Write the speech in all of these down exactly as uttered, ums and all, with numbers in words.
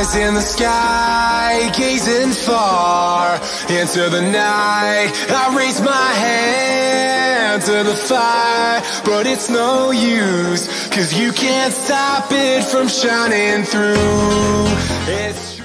eyes in the sky, gazing far into the night. I raise my hand to the fire, but it's no use, cause you can't stop it from shining through. It's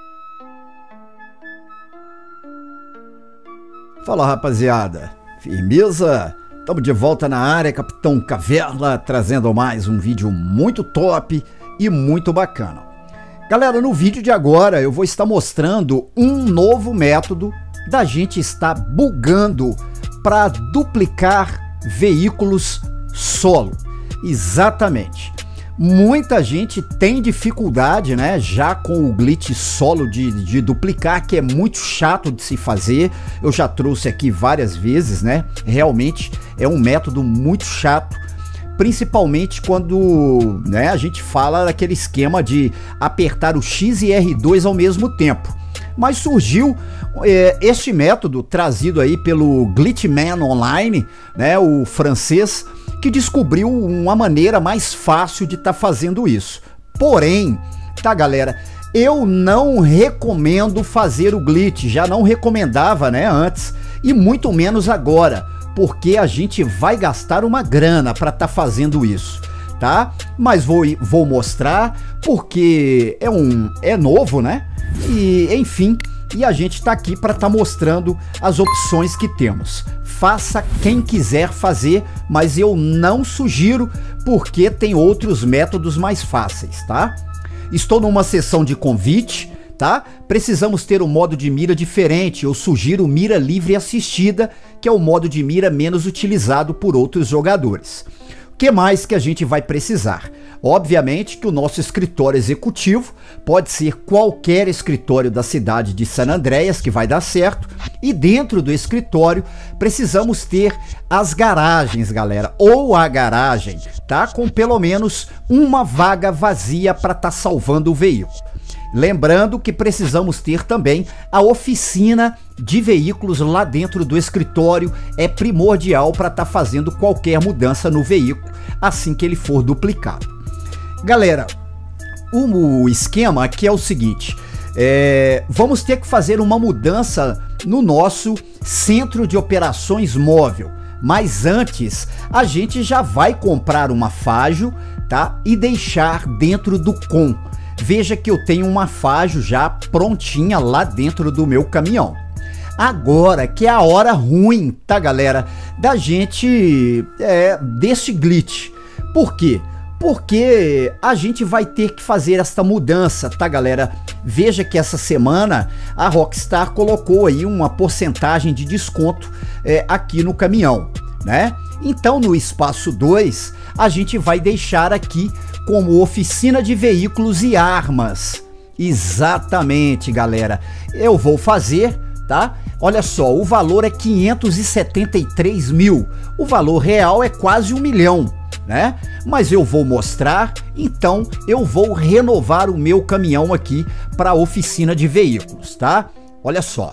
Fala, rapaziada, firmeza? Estamos de volta na área, Capitão Caverna, trazendo mais um vídeo muito top e muito bacana. Galera, no vídeo de agora eu vou estar mostrando um novo método da gente estar bugando para duplicar veículos solo. Exatamente. Muita gente tem dificuldade, né, já com o glitch solo de, de duplicar, que é muito chato de se fazer. Eu já trouxe aqui várias vezes, né? Realmente é um método muito chato, principalmente quando, né, a gente fala daquele esquema de apertar o X e R dois ao mesmo tempo. Mas surgiu é, este método trazido aí pelo Glitchman Online, né, o francês, que descobriu uma maneira mais fácil de estar tá fazendo isso. Porém, tá, galera, eu não recomendo fazer o glitch, já não recomendava, né, antes, e muito menos agora, porque a gente vai gastar uma grana para estar tá fazendo isso, tá? Mas vou, vou mostrar, porque é um é novo, né? E enfim, e a gente tá aqui para estar tá mostrando as opções que temos. Faça quem quiser fazer, mas eu não sugiro, porque tem outros métodos mais fáceis, tá? Estou numa sessão de convite, tá? Precisamos ter um modo de mira diferente. Eu sugiro mira livre assistida, que é o modo de mira menos utilizado por outros jogadores. O que mais que a gente vai precisar? Obviamente que o nosso escritório executivo pode ser qualquer escritório da cidade de San Andreas, que vai dar certo, e dentro do escritório precisamos ter as garagens, galera, ou a garagem, tá? Com pelo menos uma vaga vazia para estar salvando o veículo. Lembrando que precisamos ter também a oficina de veículos lá dentro do escritório, é primordial para estar fazendo qualquer mudança no veículo assim que ele for duplicado. Galera, o esquema aqui é o seguinte, é, vamos ter que fazer uma mudança no nosso centro de operações móvel, mas antes a gente já vai comprar uma Fajo, tá? E deixar dentro do com. Veja que eu tenho uma Fajo já prontinha lá dentro do meu caminhão. Agora que é a hora ruim, tá, galera, da gente, é, desse glitch. Por quê? Porque a gente vai ter que fazer esta mudança, tá, galera? Veja que essa semana a Rockstar colocou aí uma porcentagem de desconto é, aqui no caminhão, né? Então no espaço dois a gente vai deixar aqui como oficina de veículos e armas. Exatamente, galera. Eu vou fazer, tá? Olha só, o valor é quinhentos e setenta e três mil. O valor real é quase um milhão, né? Mas eu vou mostrar, então eu vou renovar o meu caminhão aqui para a oficina de veículos, tá? Olha só,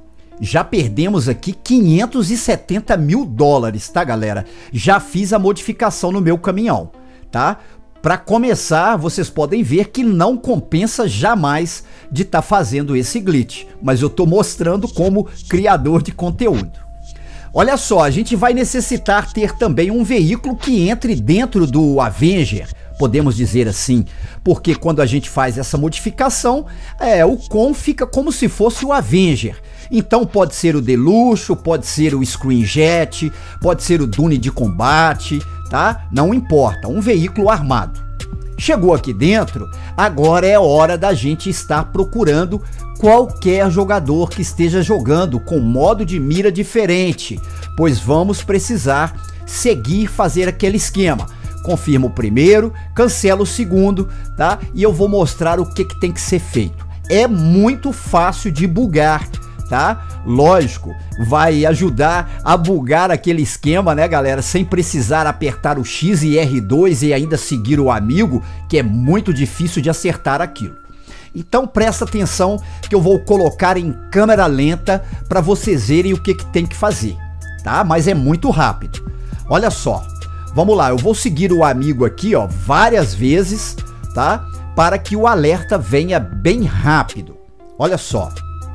já perdemos aqui quinhentos e setenta mil dólares, tá, galera? Já fiz a modificação no meu caminhão, tá? Para começar, vocês podem ver que não compensa jamais de estar tá fazendo esse glitch, mas eu tô mostrando como criador de conteúdo. Olha só, a gente vai necessitar ter também um veículo que entre dentro do Avenger, podemos dizer assim, porque quando a gente faz essa modificação, é, o com fica como se fosse o Avenger. Então pode ser o Deluxo, pode ser o Screenjet, pode ser o Dune de combate, tá? Não importa, um veículo armado. Chegou aqui dentro, agora é hora da gente estar procurando qualquer jogador que esteja jogando com modo de mira diferente, pois vamos precisar seguir fazer aquele esquema. Confirma o primeiro, cancela o segundo, tá? E eu vou mostrar o que, que tem que ser feito. É muito fácil de bugar, tá? Lógico, vai ajudar a bugar aquele esquema, né, galera, sem precisar apertar o X e R dois e ainda seguir o amigo, que é muito difícil de acertar aquilo. Então presta atenção que eu vou colocar em câmera lenta para vocês verem o que, que tem que fazer, tá? Mas é muito rápido. Olha só, vamos lá, eu vou seguir o amigo aqui, ó, várias vezes, tá? para que o alerta venha bem rápido. Olha só.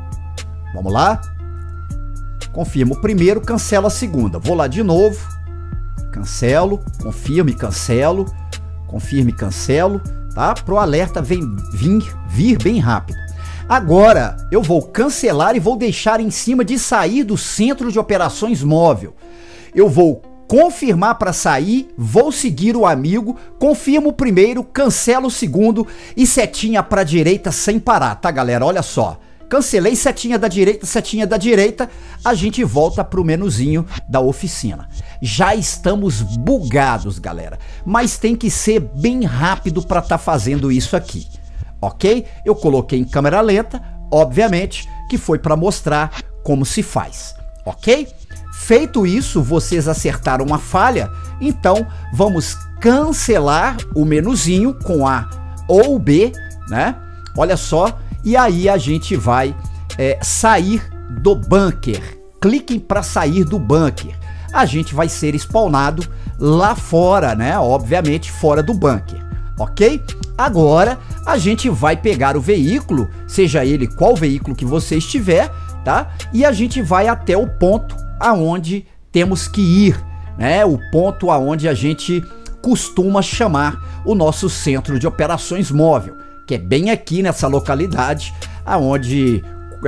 Vamos lá? Confirma o primeiro, cancela a segunda. Vou lá de novo. Cancelo, confirme, cancelo. Confirme, cancelo, tá? Para o alerta vem, vir, vir bem rápido. Agora eu vou cancelar e vou deixar em cima de sair do centro de operações móvel. Eu vou confirmar para sair, vou seguir o amigo, confirmo o primeiro, cancelo o segundo e setinha para a direita sem parar, tá, galera? Olha só. Cancelei, setinha da direita, setinha da direita, a gente volta para o menuzinho da oficina. Já estamos bugados, galera, mas tem que ser bem rápido para estar tá fazendo isso aqui, ok? Eu coloquei em câmera lenta, obviamente, que foi para mostrar como se faz, ok? Feito isso, vocês acertaram a falha, então vamos cancelar o menuzinho com A ou B, né? Olha só. E aí a gente vai é, sair do bunker. Cliquem para sair do bunker. A gente vai ser spawnado lá fora, né? Obviamente fora do bunker, ok? Agora a gente vai pegar o veículo, seja ele qual veículo que você estiver, tá? E a gente vai até o ponto aonde temos que ir, né? O ponto aonde a gente costuma chamar o nosso centro de operações móvel, que é bem aqui nessa localidade, aonde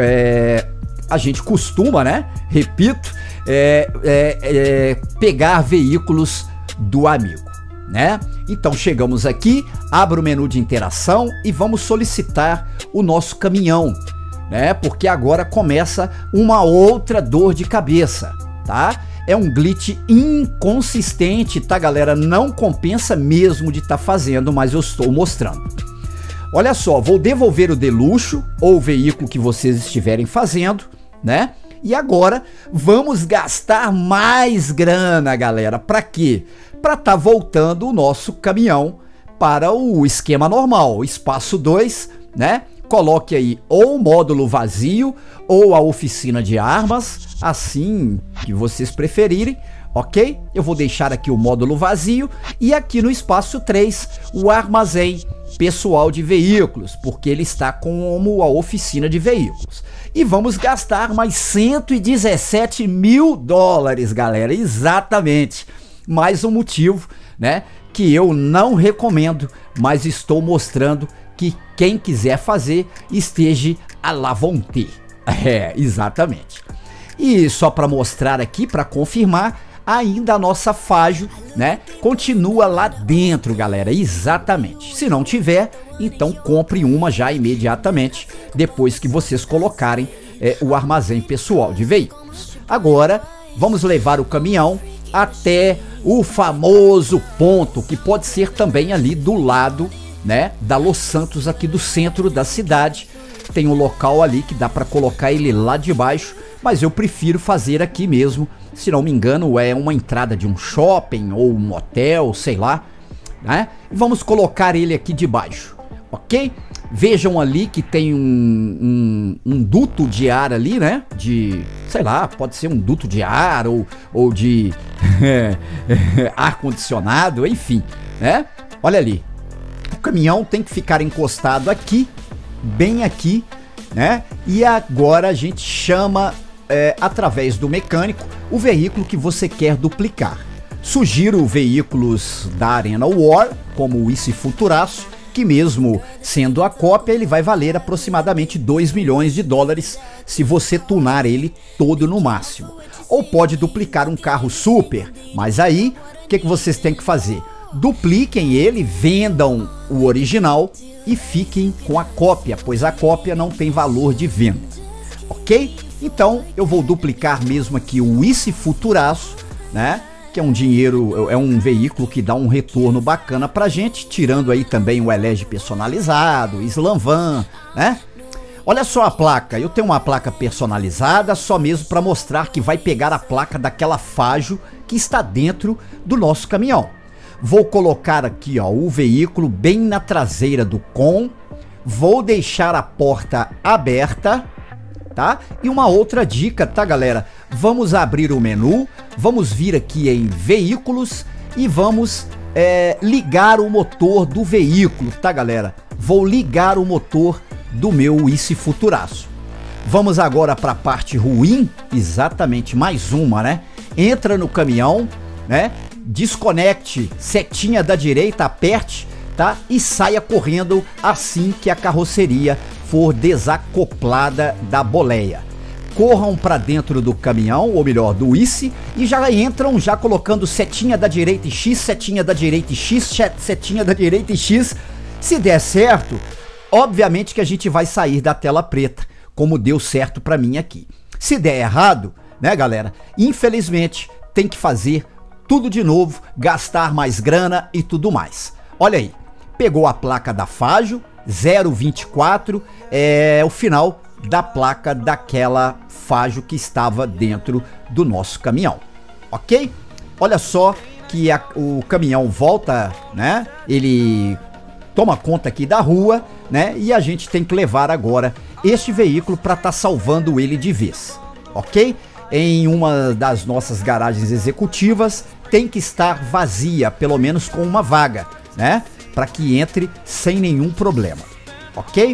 é, a gente costuma, né? Repito, é, é, é, pegar veículos do amigo, né? Então chegamos aqui, abro o menu de interação e vamos solicitar o nosso caminhão, né? Porque agora começa uma outra dor de cabeça, tá? É um glitch inconsistente, tá, galera? Não compensa mesmo de estar tá fazendo, mas eu estou mostrando. Olha só, vou devolver o de luxo ou o veículo que vocês estiverem fazendo, né? E agora vamos gastar mais grana, galera. Para quê? Para tá voltando o nosso caminhão para o esquema normal, espaço dois, né? Coloque aí ou o módulo vazio ou a oficina de armas, assim que vocês preferirem, ok? Eu vou deixar aqui o módulo vazio e aqui no espaço três o armazém pessoal de veículos, porque ele está como a oficina de veículos. E vamos gastar mais cento e dezessete mil dólares, galera, exatamente. Mais um motivo, né, que eu não recomendo, mas estou mostrando que quem quiser fazer esteja à la vontade. É, exatamente. E só para mostrar aqui, para confirmar, ainda a nossa Fajo, né, continua lá dentro, galera, exatamente. Se não tiver, então compre uma já imediatamente, depois que vocês colocarem é, o armazém pessoal de veículos. Agora, vamos levar o caminhão até o famoso ponto, que pode ser também ali do lado, né, da Los Santos, aqui do centro da cidade. Tem um local ali que dá para colocar ele lá de baixo, mas eu prefiro fazer aqui mesmo. Se não me engano, é uma entrada de um shopping ou um hotel, sei lá, né? E vamos colocar ele aqui de baixo, ok? Vejam ali que tem um, um, um duto de ar ali, né? De, sei lá, pode ser um duto de ar ou, ou de ar-condicionado, enfim, né? Olha ali, o caminhão tem que ficar encostado aqui, bem aqui, né? E agora a gente chama... É, através do mecânico, o veículo que você quer duplicar. Sugiro veículos da Arena War, como o Isi Futuraço, que mesmo sendo a cópia, ele vai valer aproximadamente dois milhões de dólares se você tunar ele todo no máximo. Ou pode duplicar um carro super, mas aí, o que, que vocês têm que fazer? Dupliquem ele, vendam o original e fiquem com a cópia, pois a cópia não tem valor de venda, ok? Então eu vou duplicar mesmo aqui o Isi Futuraço, né? Que é um dinheiro, é um veículo que dá um retorno bacana pra gente, tirando aí também o Elege personalizado, Slam Van, né? Olha só a placa, eu tenho uma placa personalizada só mesmo para mostrar que vai pegar a placa daquela Fajo que está dentro do nosso caminhão. Vou colocar aqui, ó, o veículo bem na traseira do com, vou deixar a porta aberta, tá? E uma outra dica, tá, galera? Vamos abrir o menu, vamos vir aqui em veículos e vamos é, ligar o motor do veículo, tá, galera? vou ligar o motor do meu Wiss Futuraço. Vamos agora para a parte ruim, exatamente, mais uma, né? Entra no caminhão, né? Desconecte, setinha da direita, aperte, tá? E saia correndo assim que a carroceria for desacoplada da boleia. Corram para dentro do caminhão, ou melhor, do Wiss, e já entram já colocando setinha da direita e X, setinha da direita e X, setinha da direita e X. Se der certo, obviamente que a gente vai sair da tela preta, como deu certo para mim aqui. Se der errado, né, galera, infelizmente tem que fazer tudo de novo, gastar mais grana e tudo mais. Olha aí, pegou a placa da Fajo, zero vinte e quatro, é o final da placa daquela Fajo que estava dentro do nosso caminhão, ok? Olha só que a, o caminhão volta, né? Ele toma conta aqui da rua, né? E a gente tem que levar agora este veículo para estar tá salvando ele de vez, ok? Em uma das nossas garagens executivas tem que estar vazia, pelo menos com uma vaga, né? Para que entre sem nenhum problema, ok?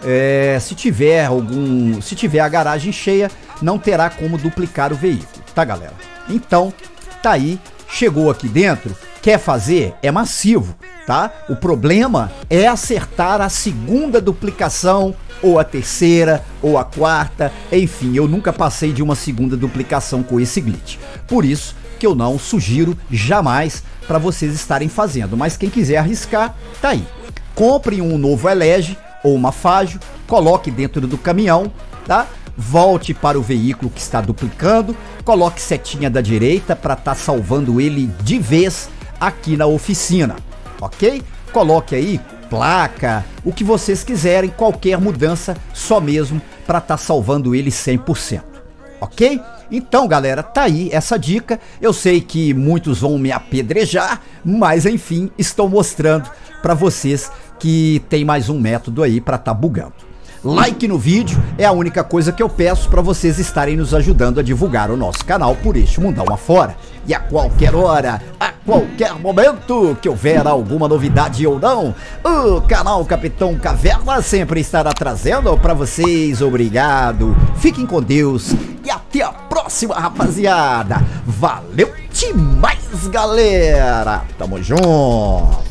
É, se tiver algum, se tiver a garagem cheia, não terá como duplicar o veículo, tá, galera? Então, tá aí, chegou aqui dentro, quer fazer? É massivo, tá? O problema é acertar a segunda duplicação, ou a terceira, ou a quarta, enfim, eu nunca passei de uma segunda duplicação com esse glitch. Por isso que eu não sugiro jamais para vocês estarem fazendo, mas quem quiser arriscar, tá aí. Compre um novo Elege ou uma Fajo, coloque dentro do caminhão, tá? Volte para o veículo que está duplicando, coloque setinha da direita para estar tá salvando ele de vez aqui na oficina, ok? Coloque aí placa, o que vocês quiserem, qualquer mudança, só mesmo para estar tá salvando ele cem por cento, ok? Então, galera, tá aí essa dica. Eu sei que muitos vão me apedrejar, mas enfim, estou mostrando para vocês que tem mais um método aí para tá bugando. Like no vídeo é a única coisa que eu peço para vocês estarem nos ajudando a divulgar o nosso canal por este mundão afora. E a qualquer hora, a qualquer momento que houver alguma novidade ou não, o canal Capitão Caverna sempre estará trazendo para vocês. Obrigado, fiquem com Deus e até a próxima, rapaziada. Valeu demais, galera. Tamo junto.